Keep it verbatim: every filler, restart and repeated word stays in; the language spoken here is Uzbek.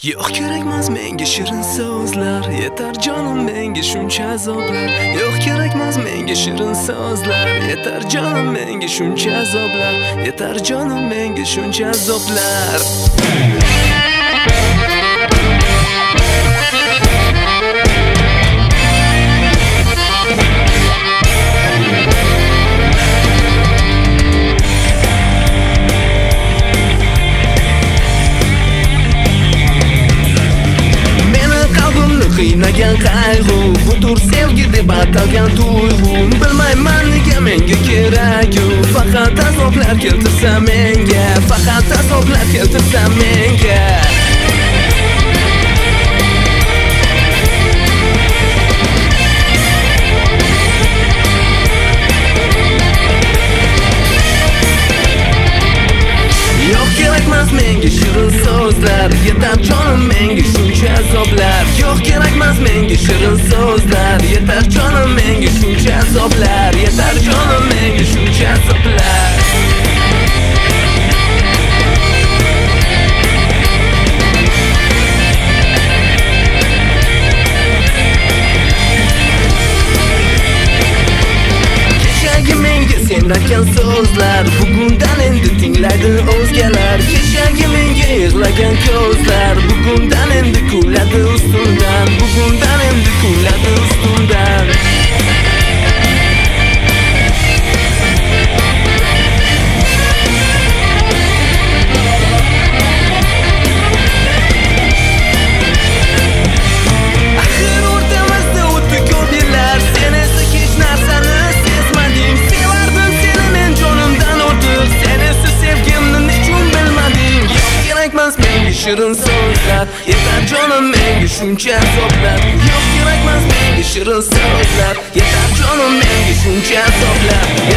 Yo'q kerakmas menga shirin so'zlar, yetar jonim menga shuncha azoblar. Yo'q kerakmas menga shirin so'zlar, yetar jonim menga shuncha azoblar. Yetar jonim menga shuncha azoblar. Qiynagan qayg'u, butur sevgi deb atalgan tuyg'u. Bilmayman nega menga kerak-u, faqat azoblar keltirsa menga, faqat azoblar keltirsa menga. Yo'q kerakmas menga shirin so'zlar, yetar jonim menga shuncha azoblar. Yo'q kerakmas menga shirin so'zlar, yetar jonim menga shuncha azoblar. Yetar jonim menga shuncha azoblar. Kechagi menga senlarkan so'zlar, bugundan endi tinglaydi o'zgalar. Kechagi menga yig'lagan ko'zlar, bugundan endi kuladi ustundan, bugundan endi kuladi ustundan. Axir o'rtamizda o'tdi ko'p yillar, sen esa hech narsani sezmading. Sevardim seni men jonimdan ortiq, sen esa sevgimni nechun bilmading. Yo'q kerakmas menga shirin so'zlar, yetar jonim menga shuncha azoblar. Yo'q kerakmas menga shirin so'zlar, yetar jonim menga shuncha azoblar.